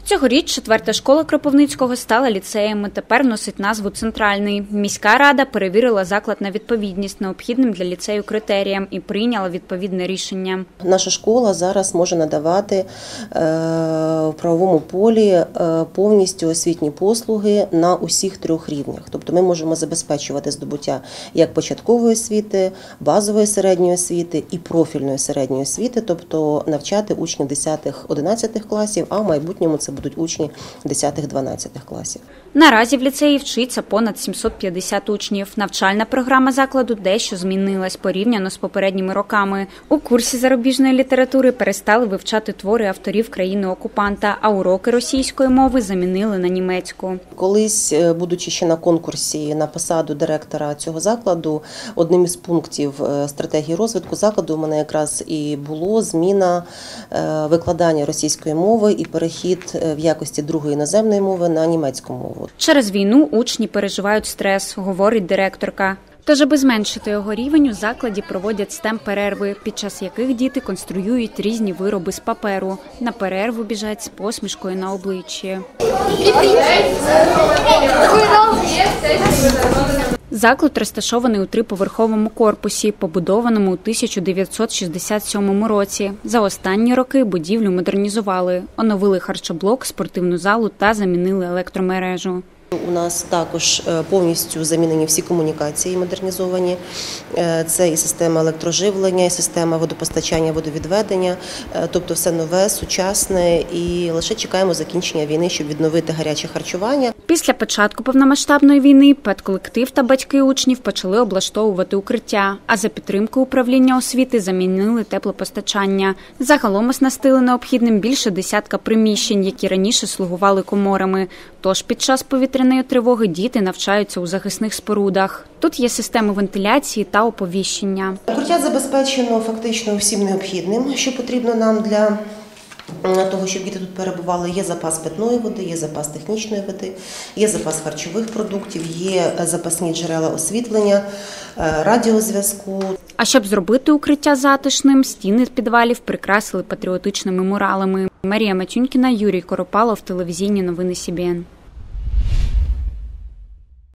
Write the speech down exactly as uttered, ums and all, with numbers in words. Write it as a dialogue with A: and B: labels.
A: Цьогоріч четверта школа Кропивницького стала ліцеєм і тепер носить назву «Центральний». Міська рада перевірила заклад на відповідність необхідним для ліцею критеріям і прийняла відповідне рішення.
B: Наша школа зараз може надавати в правовому полі повністю освітні послуги на усіх трьох рівнях. Тобто ми можемо забезпечувати здобуття як початкової освіти, базової середньої освіти і профільної середньої освіти, тобто навчати учнів десятих-одинадцятих класів, а в майбутньому це будуть учні десятих-дванадцятих класів.
A: Наразі в ліцеї вчиться понад сімсот п'ятдесят учнів. Навчальна програма закладу дещо змінилась порівняно з попередніми роками. У курсі зарубіжної літератури перестали вивчати твори авторів країни-окупанта, а уроки російської мови замінили на німецьку.
B: Колись, будучи ще на конкурсі на посаду директора цього закладу, одним із пунктів стратегії розвитку закладу у мене якраз і було зміна викладання російської мови і перехід в якості другої іноземної мови на німецьку мову.
A: Через війну учні переживають стрес, говорить директорка. Тож, аби зменшити його рівень, у закладі проводять стем-перерви, під час яких діти конструюють різні вироби з паперу. На перерву біжать з посмішкою на обличчі. Заклад розташований у триповерховому корпусі, побудованому у тисяча дев'ятсот шістдесят сьомому році. За останні роки будівлю модернізували, оновили харчоблок, спортивну залу та замінили електромережу.
B: У нас також повністю замінені всі комунікації, модернізовані. Це і система електроживлення, і система водопостачання, водовідведення. Тобто все нове, сучасне, і лише чекаємо закінчення війни, щоб відновити гаряче харчування.
A: Після початку повномасштабної війни педколектив та батьки учнів почали облаштовувати укриття, а за підтримки управління освіти замінили теплопостачання. Загалом оснастили необхідним більше десятка приміщень, які раніше слугували коморами. Тож під час повітряної тривоги діти навчаються у захисних спорудах. Тут є системи вентиляції та оповіщення.
B: Укриття забезпечено фактично всім необхідним, що потрібно нам для того, щоб діти тут перебували. Є запас питної води, є запас технічної води, є запас харчових продуктів, є запасні джерела освітлення, радіозв'язку.
A: А щоб зробити укриття затишним, стіни підвалів прикрасили патріотичними муралами. Марія Матюнькіна, Юрій Коропалов, телевізійні новини Сі Бі Ен.